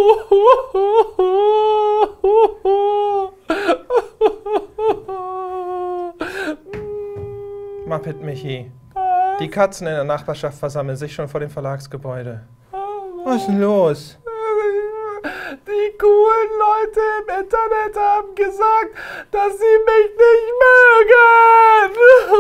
Muppet Michi. Die Katzen in der Nachbarschaft versammeln sich schon vor dem Verlagsgebäude. Was ist denn los? Die coolen Leute im Internet haben gesagt, dass sie mich nicht mögen.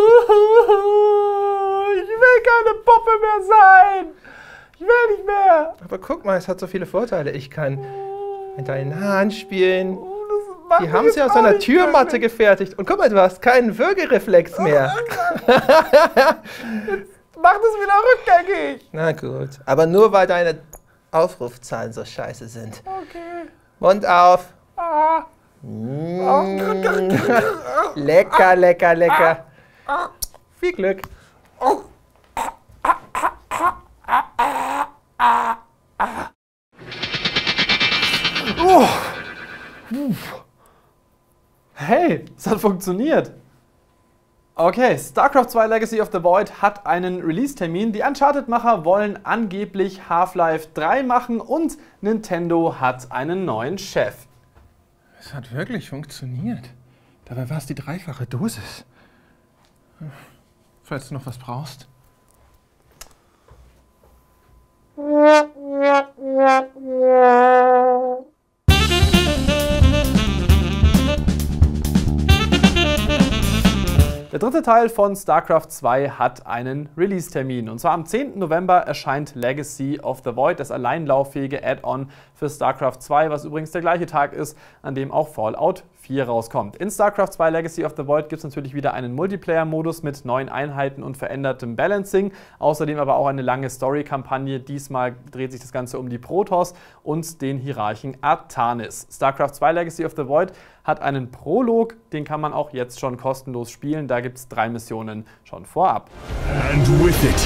Ich will keine Puppe mehr sein. Ich will nicht mehr. Aber guck mal, es hat so viele Vorteile. Ich kann mit deinen Haaren spielen. Die haben sie aus einer Türmatte gefertigt. Und guck mal, du hast keinen Würgereflex mehr. Jetzt mach das wieder rückgängig. Na gut, aber nur weil deine Aufrufzahlen so scheiße sind. Okay. Mund auf. Ah. Lecker, lecker, lecker. Viel Glück. Hey, es hat funktioniert. Okay, StarCraft 2 Legacy of the Void hat einen Release-Termin. Die Uncharted-Macher wollen angeblich Half-Life 3 machen und Nintendo hat einen neuen Chef. Es hat wirklich funktioniert. Dabei war es die dreifache Dosis. Falls du noch was brauchst. Der dritte Teil von StarCraft 2 hat einen Release-Termin. Und zwar am 10. November erscheint Legacy of the Void, das alleinlauffähige Add-on für StarCraft 2, was übrigens der gleiche Tag ist, an dem auch Fallout 4 rauskommt. In StarCraft 2 Legacy of the Void gibt es natürlich wieder einen Multiplayer-Modus mit neuen Einheiten und verändertem Balancing. Außerdem aber auch eine lange Story-Kampagne. Diesmal dreht sich das Ganze um die Protoss und den Hierarchen Artanis. StarCraft 2 Legacy of the Void hat einen Prolog, den kann man auch jetzt schon kostenlos spielen. Da gibt es 3 Missionen schon vorab. And with it,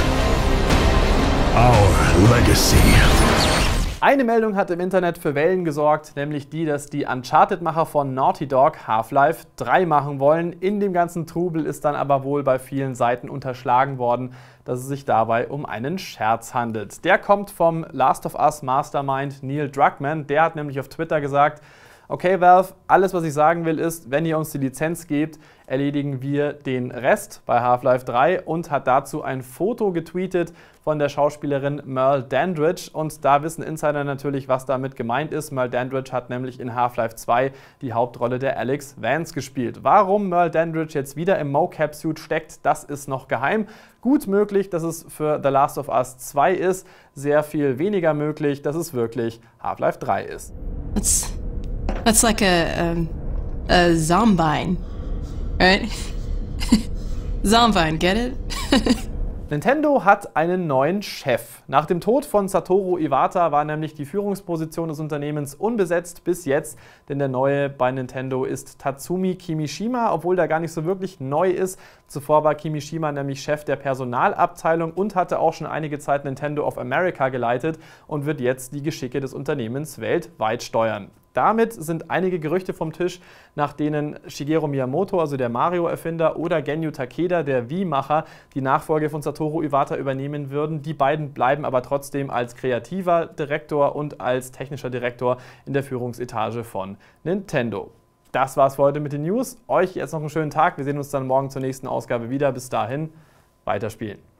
our legacy. Eine Meldung hat im Internet für Wellen gesorgt, nämlich die, dass die Uncharted-Macher von Naughty Dog Half-Life 3 machen wollen. In dem ganzen Trubel ist dann aber wohl bei vielen Seiten unterschlagen worden, dass es sich dabei um einen Scherz handelt. Der kommt vom Last of Us Mastermind Neil Druckmann. Der hat nämlich auf Twitter gesagt: Okay, Valve, alles, was ich sagen will, ist, wenn ihr uns die Lizenz gebt, erledigen wir den Rest bei Half-Life 3 und hat dazu ein Foto getweetet von der Schauspielerin Merle Dandridge. Und da wissen Insider natürlich, was damit gemeint ist. Merle Dandridge hat nämlich in Half-Life 2 die Hauptrolle der Alex Vance gespielt. Warum Merle Dandridge jetzt wieder im Mocap-Suit steckt, das ist noch geheim. Gut möglich, dass es für The Last of Us 2 ist. Sehr viel weniger möglich, dass es wirklich Half-Life 3 ist. That's like a Zombine, right? Zombine, get it? Nintendo hat einen neuen Chef. Nach dem Tod von Satoru Iwata war nämlich die Führungsposition des Unternehmens unbesetzt bis jetzt, denn der neue bei Nintendo ist Tatsumi Kimishima, obwohl der gar nicht so wirklich neu ist. Zuvor war Kimishima nämlich Chef der Personalabteilung und hatte auch schon einige Zeit Nintendo of America geleitet und wird jetzt die Geschicke des Unternehmens weltweit steuern. Damit sind einige Gerüchte vom Tisch, nach denen Shigeru Miyamoto, also der Mario-Erfinder, oder Genyu Takeda, der Wii-Macher, die Nachfolge von Satoru Iwata übernehmen würden. Die beiden bleiben aber trotzdem als kreativer Direktor und als technischer Direktor in der Führungsetage von Nintendo. Das war's für heute mit den News. Euch jetzt noch einen schönen Tag. Wir sehen uns dann morgen zur nächsten Ausgabe wieder. Bis dahin, weiterspielen.